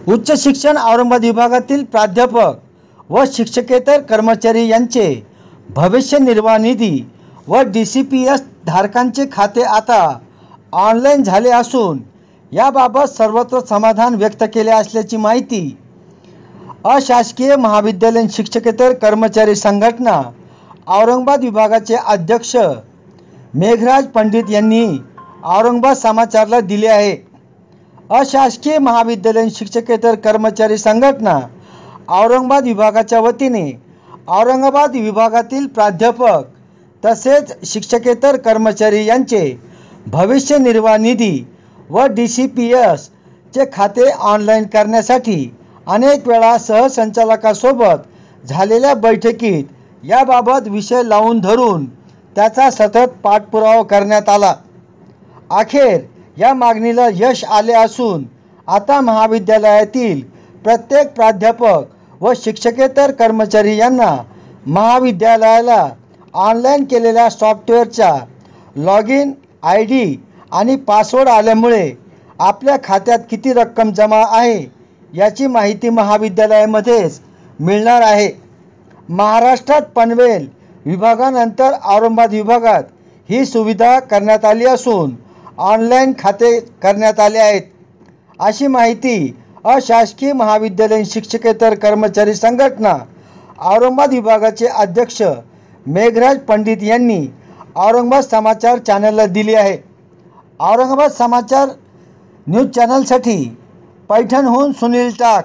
उच्च शिक्षण औरंगाबाद विभागातील प्राध्यापक व शिक्षकेतर कर्मचारी यांचे भविष्य निर्वाह निधी व DCPS धारकांचे खाते आता ऑनलाईन झाले असून याबाबत सर्वत्र समाधान व्यक्त केले असल्याची माहिती अशासकीय महाविद्यालयीन शिक्षकेतर कर्मचारी संघटना औरंगाबाद विभागाचे अध्यक्ष मेघराज पंडित यांनी औरंगाबाद समाचारला दिले आहे। अशासकीय महाविद्यालयीन शिक्षकेतर कर्मचारी संघटना औरंगाबाद विभागाच्या वतीने औरंगाबाद विभागातील प्राध्यापक तसेच शिक्षकेतर कर्मचारी यांचे भविष्य निर्वाह निधी व DCPS चे खाते ऑनलाईन करण्यासाठी अनेक वेळा सहसंचालकासोबत झालेल्या बैठकीत याबाबत विषय लावून धरून त्याचा सतत पाठपुरावा करण्यात आला। अखेर या मागणीला यश आले असून आता महाविद्यालयातील प्रत्येक प्राध्यापक व शिक्षकेतर कर्मचारी यांना महाविद्यालयाला ऑनलाईन केलेल्या सॉफ्टवेअरचा लॉगिन ID आणि पासवर्ड आल्यामुळे आपल्या खात्यात किती रक्कम जमा आहे याची माहिती महाविद्यालयामध्येच मिळणार आहे। महाराष्ट्रात पनवेल विभागानंतर औरंगाबाद विभागात ही सुविधा करण्यात आली असून ऑनलाईन खाते करण्यात आले आहेत अशी माहिती अशासकीय महाविद्यालयीन शिक्षकेतर कर्मचारी संघटना औरंगाबाद विभागाचे अध्यक्ष मेघराज पंडित यांनी औरंगाबाद समाचार चॅनलला दिली आहे। औरंगाबाद समाचार न्यूज चॅनलसाठी पैठणहून सुनील टाक।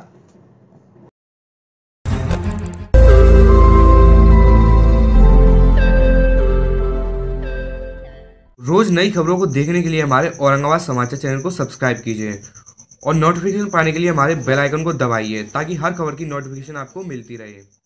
रोज नई खबरों को देखने के लिए हमारे औरंगाबाद समाचार चैनल को सब्सक्राइब कीजिए और नोटिफिकेशन पाने के लिए हमारे बेल आइकन को दबाइए ताकि हर खबर की नोटिफिकेशन आपको मिलती रहे।